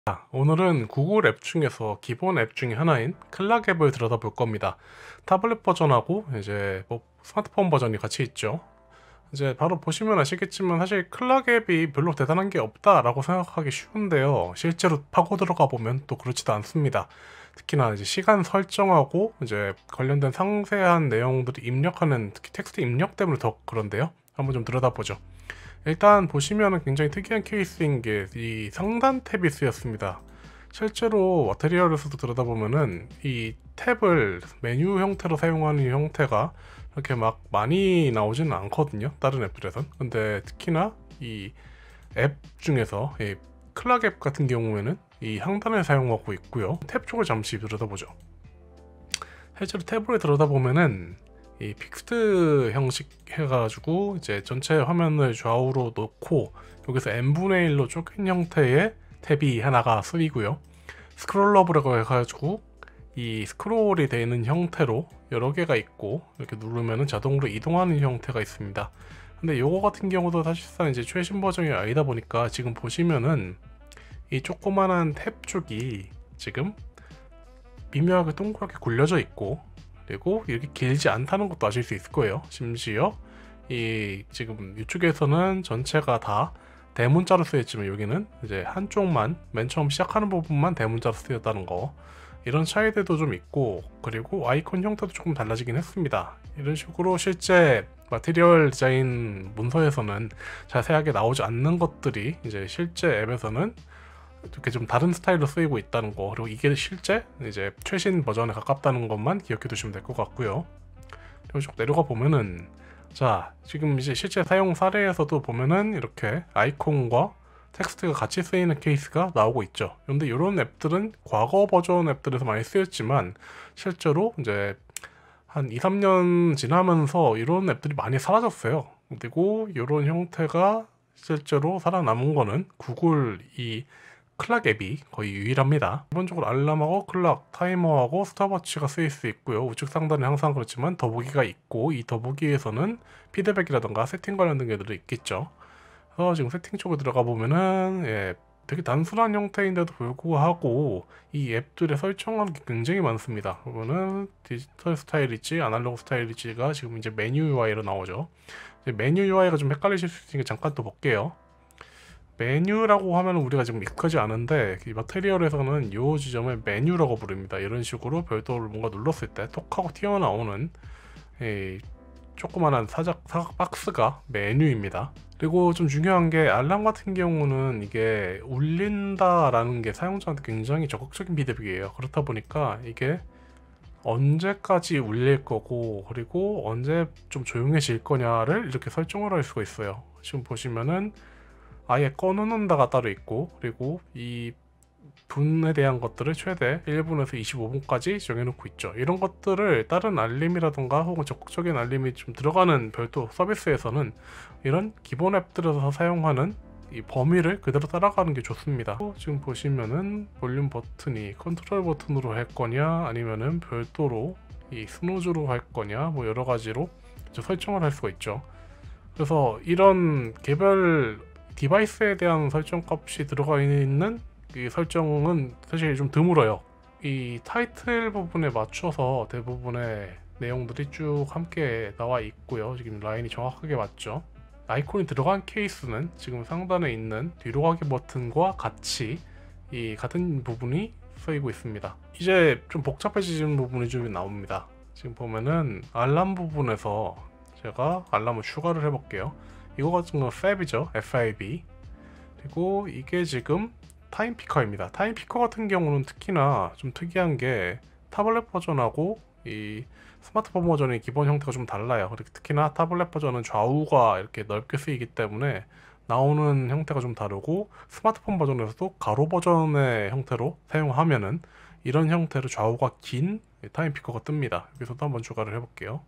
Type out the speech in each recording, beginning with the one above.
오늘은 구글 앱 중에서 기본 앱 중에 하나인 클락 앱을 들여다볼 겁니다. 타블렛 버전하고 이제 스마트폰 버전이 같이 있죠. 이제 바로 보시면 아시겠지만 사실 클락 앱이 별로 대단한 게 없다라고 생각하기 쉬운데요. 실제로 파고 들어가 보면 또 그렇지도 않습니다. 특히나 이제 시간 설정하고 이제 관련된 상세한 내용들을 입력하는, 특히 텍스트 입력 때문에 더 그런데요. 한번 좀 들여다보죠. 일단 보시면은 굉장히 특이한 케이스인 게 이 상단 탭이 쓰였습니다. 실제로 마테리얼에서도 들여다보면은 이 탭을 메뉴 형태로 사용하는 형태가 이렇게 막 많이 나오지는 않거든요, 다른 앱들에선. 근데 특히나 이 앱 중에서 이 클락 앱 같은 경우에는 이 상단을 사용하고 있고요. 탭 쪽을 잠시 들여다보죠. 실제로 탭을 들여다보면은 이 픽스트 형식 해가지고 이제 전체 화면을 좌우로 놓고 여기서 n분의 1로 쪼갠 형태의 탭이 하나가 쓰이고요. 스크롤러브라고 해가지고 이 스크롤이 되는 형태로 여러 개가 있고 이렇게 누르면은 자동으로 이동하는 형태가 있습니다. 근데 요거 같은 경우도 사실상 이제 최신 버전이 아니다 보니까 지금 보시면은 이 조그만한 탭 쪽이 지금 미묘하게 동그랗게 굴려져 있고, 그리고 이렇게 길지 않다는 것도 아실 수 있을 거예요. 심지어 이 지금 이쪽에서는 전체가 다 대문자로 쓰였지만 여기는 이제 한쪽만, 맨 처음 시작하는 부분만 대문자로 쓰였다는 거, 이런 차이들도 좀 있고, 그리고 아이콘 형태도 조금 달라지긴 했습니다. 이런 식으로 실제 마테리얼 디자인 문서에서는 자세하게 나오지 않는 것들이 이제 실제 앱에서는 이렇게 좀 다른 스타일로 쓰이고 있다는 거, 그리고 이게 실제 이제 최신 버전에 가깝다는 것만 기억해 두시면 될 것 같고요. 그리고 쭉 내려가 보면은, 자, 지금 이제 실제 사용 사례에서도 보면은 이렇게 아이콘과 텍스트가 같이 쓰이는 케이스가 나오고 있죠. 그런데 이런 앱들은 과거 버전 앱들에서 많이 쓰였지만 실제로 이제 한 2, 3년 지나면서 이런 앱들이 많이 사라졌어요. 그리고 이런 형태가 실제로 살아남은 거는 구글 이 클락 앱이 거의 유일합니다. 기본적으로 알람하고 클락, 타이머하고 스탑워치가 쓰일 수 있고요. 우측 상단에 항상 그렇지만 더보기가 있고, 이 더보기에서는 피드백이라던가 세팅 관련된 것들이 있겠죠. 그래서 지금 세팅 쪽으로 들어가 보면은 되게 단순한 형태인데도 불구하고 이 앱들의 설정하는 게 굉장히 많습니다. 그러면은 디지털 스타일이지 아날로그 스타일이지가 지금 이제 메뉴 UI로 나오죠. 메뉴 UI가 좀 헷갈리실 수 있으니까 잠깐 또 볼게요. 메뉴라고 하면 우리가 지금 익숙하지 않은데 이 마테리얼에서는 이 지점을 메뉴라고 부릅니다. 이런 식으로 별도로 뭔가 눌렀을 때 톡 하고 튀어나오는 이 조그만한 사각 박스가 메뉴입니다. 그리고 좀 중요한 게 알람 같은 경우는 이게 울린다라는 게 사용자한테 굉장히 적극적인 피드백이에요. 그렇다 보니까 이게 언제까지 울릴 거고, 그리고 언제 좀 조용해질 거냐를 이렇게 설정을 할 수가 있어요. 지금 보시면은 아예 꺼놓는다가 따로 있고, 그리고 이 분에 대한 것들을 최대 1분에서 25분까지 정해놓고 있죠. 이런 것들을 다른 알림이라던가 혹은 적극적인 알림이 좀 들어가는 별도 서비스에서는 이런 기본 앱들에서 사용하는 이 범위를 그대로 따라가는 게 좋습니다. 지금 보시면은 볼륨 버튼이 컨트롤 버튼으로 할 거냐 아니면은 별도로 이 스노즈로 할 거냐, 뭐 여러 가지로 설정을 할 수가 있죠. 그래서 이런 개별 디바이스에 대한 설정 값이 들어가 있는 이 설정은 사실 좀 드물어요. 이 타이틀 부분에 맞춰서 대부분의 내용들이 쭉 함께 나와 있고요. 지금 라인이 정확하게 맞죠. 아이콘이 들어간 케이스는 지금 상단에 있는 뒤로 가기 버튼과 같이 이 같은 부분이 쓰이고 있습니다. 이제 좀 복잡해지는 부분이 좀 나옵니다. 지금 보면은 알람 부분에서 제가 알람을 추가를 해볼게요. 이거 같은 건 FAB이죠. FIB. 그리고 이게 지금 타임피커입니다. 타임피커 같은 경우는 특히나 좀 특이한 게 타블렛 버전하고 이 스마트폰 버전의 기본 형태가 좀 달라요. 그리고 특히나 타블렛 버전은 좌우가 이렇게 넓게 쓰이기 때문에 나오는 형태가 좀 다르고, 스마트폰 버전에서도 가로 버전의 형태로 사용하면은 이런 형태로 좌우가 긴 타임피커가 뜹니다. 여기서도 한번 추가를 해볼게요.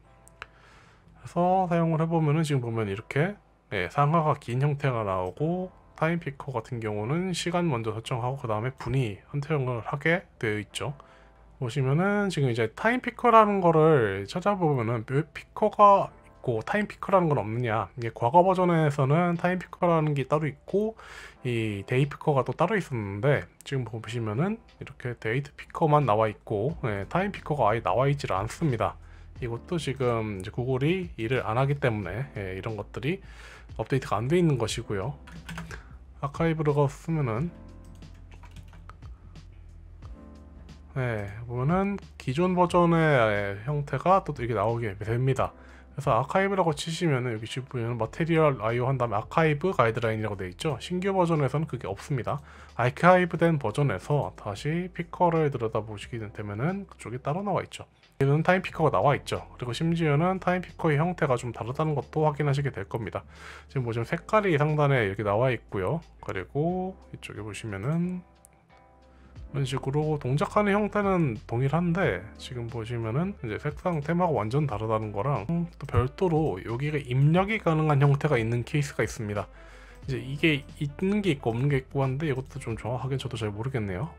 그래서 사용을 해보면은 지금 보면 이렇게 상하가 긴 형태가 나오고, 타임피커 같은 경우는 시간 먼저 설정하고 그 다음에 분위 선택을 하게 되어 있죠. 보시면은 지금 이제 타임피커라는 거를 찾아보면은 몇 피커가 있고 타임피커라는 건 없느냐. 이게 과거 버전에서는 타임피커라는 게 따로 있고 이 데이피커가 또 따로 있었는데 지금 보시면은 이렇게 데이트 피커만 나와 있고 타임피커가 아예 나와 있질 않습니다. 이것도 지금 이제 구글이 일을 안 하기 때문에 이런 것들이 업데이트가 안 돼 있는 것이고요. 아카이브를 쓰면은 보면은 기존 버전의 형태가 또 이렇게 나오게 됩니다. 그래서 아카이브라고 치시면은 여기 지금 보면 마테리얼 IO 한 다음에 아카이브 가이드라인이라고 되어 있죠. 신규 버전에서는 그게 없습니다. 아카이브 된 버전에서 다시 피커를 들여다보시게 되면은 그쪽이 따로 나와 있죠. 여기는 타임 피커가 나와 있죠. 그리고 심지어는 타임 피커의 형태가 좀 다르다는 것도 확인하시게 될 겁니다. 지금 보시면 색깔이 상단에 이렇게 나와 있고요. 그리고 이쪽에 보시면은 이런 식으로 동작하는 형태는 동일한데 지금 보시면은 이제 색상 테마가 완전 다르다는 거랑 또 별도로 여기가 입력이 가능한 형태가 있는 케이스가 있습니다. 이제 이게 있는 게 있고 없는 게 있고 한데 이것도 좀 정확하게 저도 잘 모르겠네요.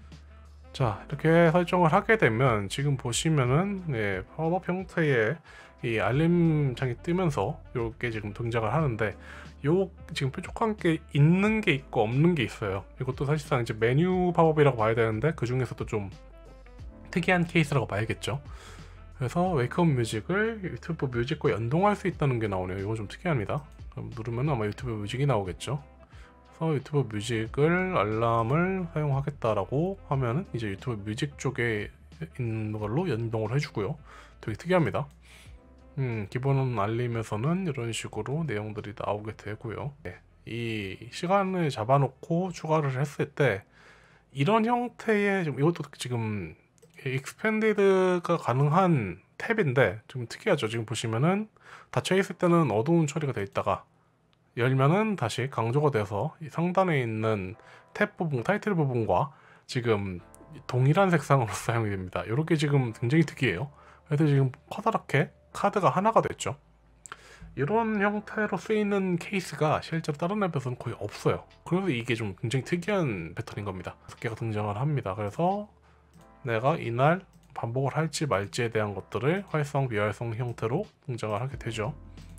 자, 이렇게 설정을 하게 되면 지금 보시면은 팝업 형태의 이 알림창이 뜨면서 이렇게 지금 등장을 하는데 요 지금 뾰족한 게 있는 게 있고 없는 게 있어요. 이것도 사실상 이제 메뉴 팝업이라고 봐야 되는데 그 중에서도 좀 특이한 케이스라고 봐야겠죠. 그래서 웨이크업 뮤직을 유튜브 뮤직과 연동할 수 있다는 게 나오네요. 이거 좀 특이합니다. 그럼 누르면 아마 유튜브 뮤직이 나오겠죠. 그래서 유튜브 뮤직을 알람을 사용하겠다라고 하면은 이제 유튜브 뮤직 쪽에 있는 걸로 연동을 해주고요. 되게 특이합니다. 기본 알림에서는 이런 식으로 내용들이 나오게 되고요. 이 시간을 잡아놓고 추가를 했을 때 이런 형태의 이것도 지금 익스펜디드가 가능한 탭인데 좀 특이하죠. 지금 보시면은 닫혀 있을 때는 어두운 처리가 되어 있다가 열면은 다시 강조가 돼서 이 상단에 있는 탭 부분, 타이틀 부분과 지금 동일한 색상으로 사용이 됩니다. 이렇게 지금 굉장히 특이해요. 그래서 지금 커다랗게 카드가 하나가 됐죠. 이런 형태로 쓰이는 케이스가 실제로 다른 앱에서는 거의 없어요. 그래서 이게 좀 굉장히 특이한 패턴인 겁니다. 6개가 등장을 합니다. 그래서 내가 이날 반복을 할지 말지에 대한 것들을 활성, 비활성 형태로 등장을 하게 되죠.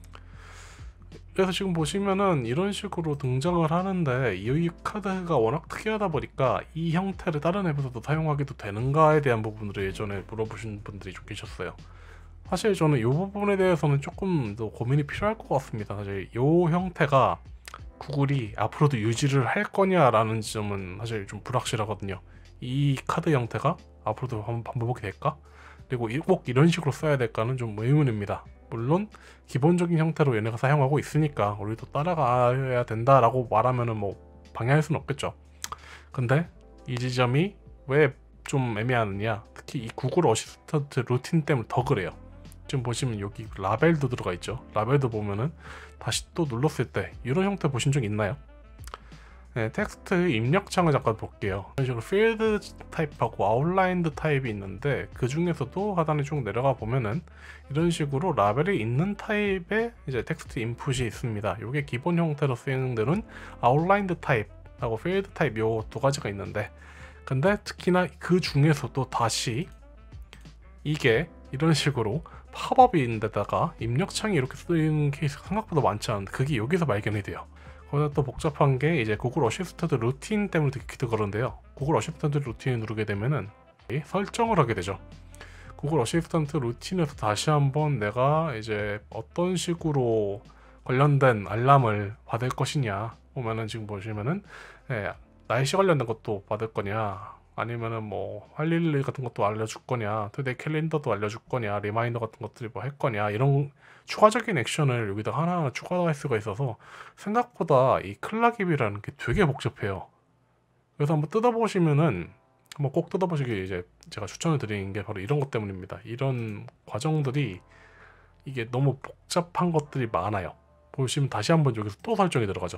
그래서 지금 보시면은 이런 식으로 등장을 하는데 이 카드가 워낙 특이하다 보니까 이 형태를 다른 앱에서도 사용하기도 되는가에 대한 부분을 예전에 물어보신 분들이 좀 계셨어요. 사실 저는 이 부분에 대해서는 조금 더 고민이 필요할 것 같습니다. 사실 이 형태가 구글이 앞으로도 유지를 할 거냐라는 점은 사실 좀 불확실하거든요. 이 카드 형태가 앞으로도 한번 반복이 될까? 그리고 꼭 이런 식으로 써야 될까는 좀 의문입니다. 물론 기본적인 형태로 얘네가 사용하고 있으니까 우리도 따라가야 된다라고 말하면은 뭐 방해할 수는 없겠죠. 근데 이 지점이 왜 좀 애매하느냐, 특히 이 구글 어시스턴트 루틴 때문에 더 그래요. 지금 보시면 여기 라벨도 들어가 있죠. 라벨도 보면은 다시 또 눌렀을 때 이런 형태 보신 적 있나요? 텍스트 입력창을 잠깐 볼게요. 이런 식으로 필드 타입하고 아웃라인드 타입이 있는데 그 중에서도 하단에 쭉 내려가 보면은 이런 식으로 라벨이 있는 타입의 이제 텍스트 인풋이 있습니다. 이게 기본 형태로 쓰이는 데는 아웃라인드 타입하고 필드 타입 요 두 가지가 있는데, 근데 특히나 그 중에서도 다시 이게 이런 식으로 팝업이 있는데다가 입력창이 이렇게 쓰이는 케이스가 생각보다 많지 않은데 그게 여기서 발견이 돼요. 거기다 또 복잡한 게 이제 구글 어시스턴트 루틴 때문에 듣기도 그런데요. 구글 어시스턴트 루틴을 누르게 되면은 설정을 하게 되죠. 구글 어시스턴트 루틴에서 다시 한번 내가 이제 어떤 식으로 관련된 알람을 받을 것이냐 보면은 지금 보시면은 날씨 관련된 것도 받을 거냐, 아니면은 뭐 할 일 같은 것도 알려줄 거냐, 투데이 캘린더도 알려줄 거냐, 리마인더 같은 것들이 뭐 할 거냐, 이런 추가적인 액션을 여기다 하나하나 추가할 수가 있어서 생각보다 이 클락입이라는 게 되게 복잡해요. 그래서 한번 뜯어보시면은 한번 꼭 뜯어보시길 이제 제가 추천을 드리는 게 바로 이런 것 때문입니다. 이런 과정들이 이게 너무 복잡한 것들이 많아요. 보시면 다시 한번 여기서 또 설정이 들어가죠.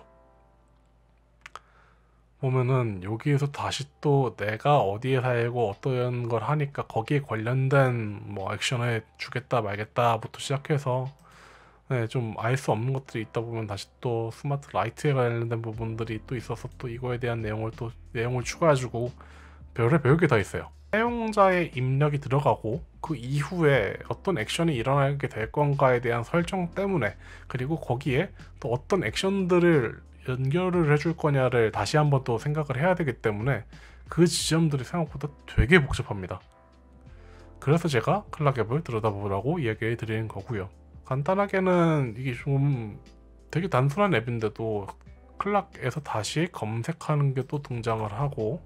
보면은 여기에서 다시 또 내가 어디에 살고 어떤 걸 하니까 거기에 관련된 뭐 액션을 주겠다 말겠다부터 시작해서 좀 알 수 없는 것들이 있다 보면 다시 또 스마트 라이트에 관련된 부분들이 또 있어서 또 이거에 대한 내용을 추가해주고 별의별 게 다 있어요. 사용자의 입력이 들어가고 그 이후에 어떤 액션이 일어나게 될 건가에 대한 설정 때문에, 그리고 거기에 또 어떤 액션들을 연결을 해줄 거냐를 다시 한번 또 생각을 해야 되기 때문에 그 지점들이 생각보다 되게 복잡합니다. 그래서 제가 클락 앱을 들여다보라고 이야기 드리는 거고요. 간단하게는 이게 좀 되게 단순한 앱인데도 클락에서 다시 검색하는 게 또 등장을 하고,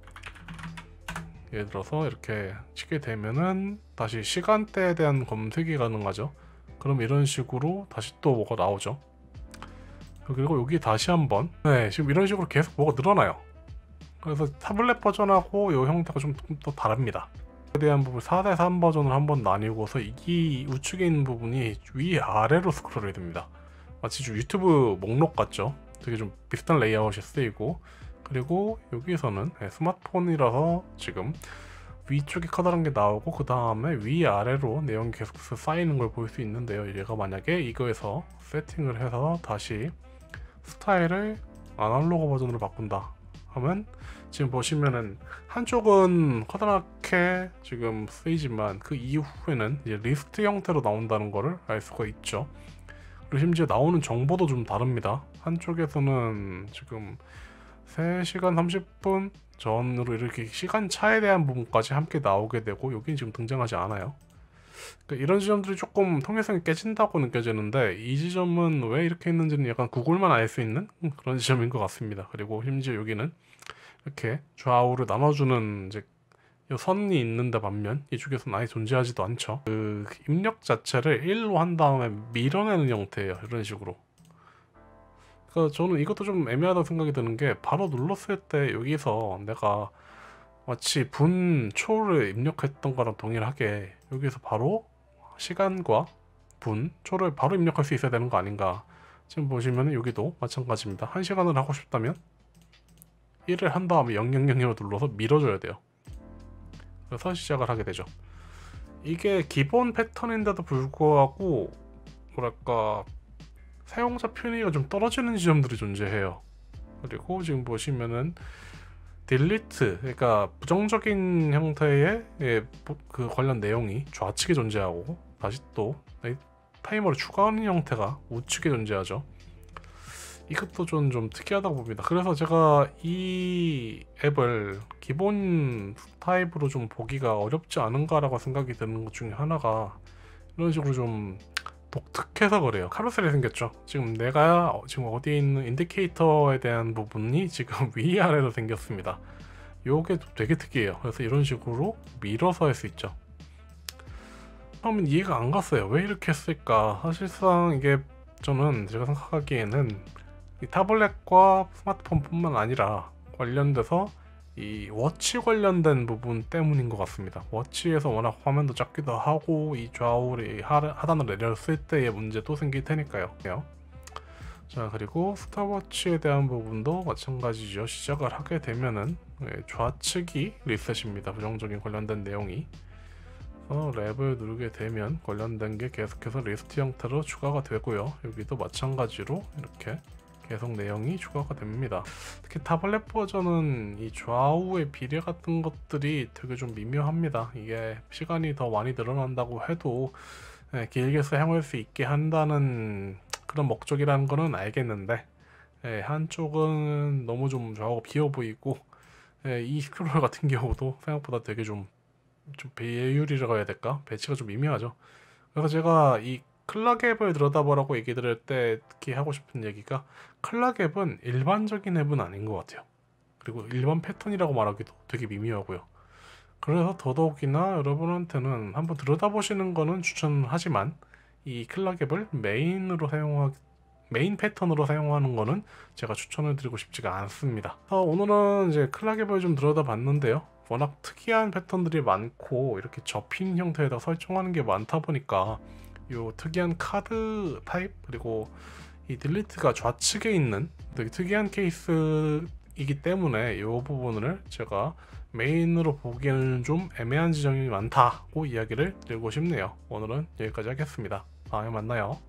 예를 들어서 이렇게 치게 되면은 다시 시간대에 대한 검색이 가능하죠. 그럼 이런 식으로 다시 또 뭐가 나오죠. 그리고 여기 다시 한번, 지금 이런 식으로 계속 뭐가 늘어나요. 그래서 타블렛 버전하고 이 형태가 좀 더 다릅니다. 에 대한 부분 4:3 버전을 한번 나뉘고서 이 우측에 있는 부분이 위아래로 스크롤이 됩니다. 마치 좀 유튜브 목록 같죠. 되게 좀 비슷한 레이아웃이 쓰이고, 그리고 여기에서는 스마트폰이라서 지금 위쪽에 커다란 게 나오고 그 다음에 위아래로 내용이 계속 쌓이는 걸 볼 수 있는데요. 얘가 만약에 이거에서 세팅을 해서 다시 스타일을 아날로그 버전으로 바꾼다 하면 지금 보시면은 한쪽은 커다랗게 지금 쓰이지만 그 이후에는 이제 리스트 형태로 나온다는 것을 알 수가 있죠. 그리고 심지어 나오는 정보도 좀 다릅니다. 한쪽에서는 지금 3시간 30분 전으로 이렇게 시간 차에 대한 부분까지 함께 나오게 되고, 여기는 지금 등장하지 않아요. 그러니까 이런 지점들이 조금 통일성이 깨진다고 느껴지는데, 이 지점은 왜 이렇게 있는지는 약간 구글만 알 수 있는 그런 지점인 것 같습니다. 그리고 심지어 여기는 이렇게 좌우를 나눠주는 이제 이 선이 있는데 반면 이쪽에서는 아예 존재하지도 않죠. 그 입력 자체를 1로 한 다음에 밀어내는 형태예요. 이런 식으로. 그러니까 저는 이것도 좀 애매하다고 생각이 드는 게, 바로 눌렀을 때 여기서 내가 마치 분, 초를 입력했던 거랑 동일하게 여기서 바로 시간과 분, 초를 바로 입력할 수 있어야 되는 거 아닌가. 지금 보시면 여기도 마찬가지입니다. 1시간을 하고 싶다면 1을 한 다음에 0000으로 눌러서 밀어줘야 돼요. 그래서 시작을 하게 되죠. 이게 기본 패턴인데도 불구하고 뭐랄까 사용자 편의가 좀 떨어지는 지점들이 존재해요. 그리고 지금 보시면은 딜리트, 그러니까 부정적인 형태의 그 관련 내용이 좌측에 존재하고, 다시 또 타이머를 추가하는 형태가 우측에 존재하죠. 이것도 좀 특이하다고 봅니다. 그래서 제가 이 앱을 기본 타입으로 좀 보기가 어렵지 않은가라고 생각이 드는 것 중에 하나가 이런 식으로 좀 독특해서 그래요. 카루셀이 생겼죠. 지금 내가 지금 어디에 있는 인디케이터에 대한 부분이 지금 위아래로 생겼습니다. 요게 되게 특이해요. 그래서 이런 식으로 밀어서 할 수 있죠. 처음엔 이해가 안 갔어요. 왜 이렇게 했을까? 사실상 이게 제가 생각하기에는 이 타블렛과 스마트폰 뿐만 아니라 관련돼서 이 워치 관련된 부분 때문인 것 같습니다. 워치에서 워낙 화면도 작기도 하고 이 좌우를 하단을 내렸을 때의 문제도 생길 테니까요. 자, 그리고 스탑워치에 대한 부분도 마찬가지죠. 시작을 하게 되면은 좌측이 리셋입니다. 부정적인 관련된 내용이. 랩을 누르게 되면 관련된 게 계속해서 리스트 형태로 추가가 되고요. 여기도 마찬가지로 이렇게 계속 내용이 추가가 됩니다. 특히 타블렛 버전은 이 좌우의 비례 같은 것들이 되게 좀 미묘합니다. 이게 시간이 더 많이 늘어난다고 해도 길게 사용할 수 있게 한다는 그런 목적이라는 거는 알겠는데, 한쪽은 너무 좀 좌우가 비어 보이고, 이 스크롤 같은 경우도 생각보다 되게 좀 배율이라고 해야 될까? 배치가 좀 미묘하죠. 그래서 제가 이 클락 앱을 들여다보라고 얘기 드릴 때 특히 하고 싶은 얘기가, 클락 앱은 일반적인 앱은 아닌 것 같아요. 그리고 일반 패턴이라고 말하기도 되게 미묘하고요. 그래서 더더욱이나 여러분한테는 한번 들여다보시는 거는 추천하지만, 이 클락 앱을 메인 패턴으로 사용하는 거는 제가 추천을 드리고 싶지가 않습니다. 오늘은 이제 클락 앱을 좀 들여다봤는데요. 워낙 특이한 패턴들이 많고 이렇게 접힌 형태에다 설정하는 게 많다 보니까 요 특이한 카드 타입, 그리고 이 딜리트가 좌측에 있는 되게 특이한 케이스이기 때문에 이 부분을 제가 메인으로 보기에는 좀 애매한 지점이 많다고 이야기를 드리고 싶네요. 오늘은 여기까지 하겠습니다. 다음에 만나요.